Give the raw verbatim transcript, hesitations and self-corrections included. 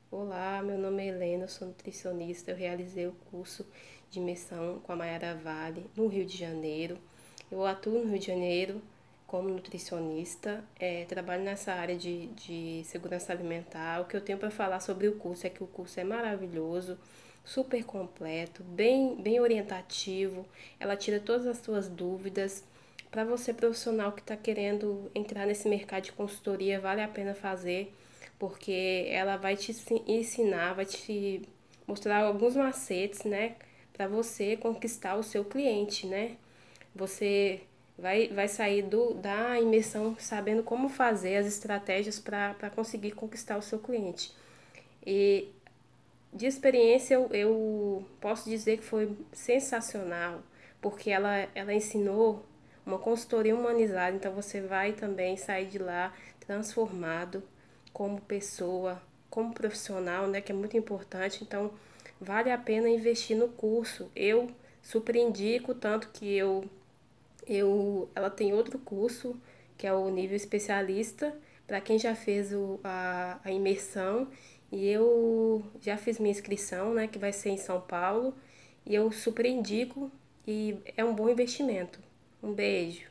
Olá, meu nome é Helena, eu sou nutricionista. Eu realizei o curso de imersão com a Mayara Vale no Rio de Janeiro. Eu atuo no Rio de Janeiro como nutricionista, eh, trabalho nessa área de, de segurança alimentar. O que eu tenho para falar sobre o curso é que o curso é maravilhoso, super completo, bem, bem orientativo. Ela tira todas as suas dúvidas. Para você profissional que está querendo entrar nesse mercado de consultoria, vale a pena fazer, porque ela vai te ensinar, vai te mostrar alguns macetes, né, para você conquistar o seu cliente, né? Você vai, vai sair do, da imersão sabendo como fazer as estratégias para conseguir conquistar o seu cliente. E de experiência eu, eu posso dizer que foi sensacional, porque ela, ela ensinou uma consultoria humanizada, então você vai também sair de lá transformado como pessoa, como profissional, né, que é muito importante. Então vale a pena investir no curso. Eu super indico, tanto que eu eu, ela tem outro curso, que é o nível especialista, para quem já fez o, a, a imersão. E eu já fiz minha inscrição, né, que vai ser em São Paulo. E eu super indico e é um bom investimento. Um beijo.